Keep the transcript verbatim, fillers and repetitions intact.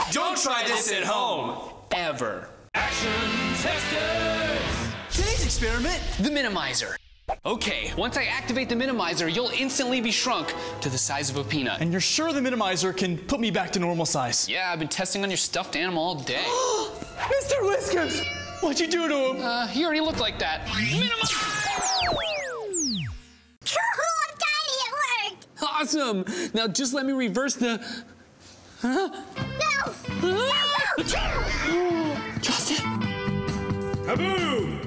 Don't try this at home. Ever. Action testers. Today's experiment, the minimizer. Okay, once I activate the minimizer, you'll instantly be shrunk to the size of a peanut. And you're sure the minimizer can put me back to normal size? Yeah, I've been testing on your stuffed animal all day. Mister Whiskers! What'd you do to him? Uh, he already looked like that. Minimizer! I'm tiny, it worked! Awesome! Now just let me reverse the... Huh? No! No, no! Justin! Huboom!